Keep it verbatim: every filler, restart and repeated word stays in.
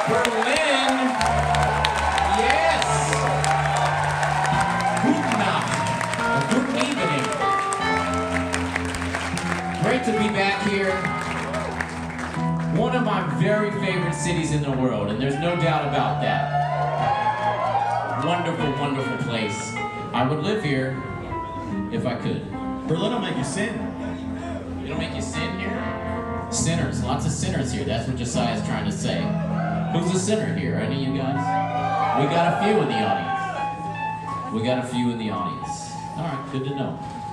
Berlin. Yes. Guten Nacht. Or good evening. Great to be back here. One of my very favorite cities in the world, and there's no doubt about that. Wonderful, wonderful place. I would live here if I could. Berlin will make you sin. It'll make you sin here. Sinners, lots of sinners here. That's what Josiah's trying to say. Who's a sinner here? Any of you guys? We got a few in the audience. We got a few in the audience. All right, good to know.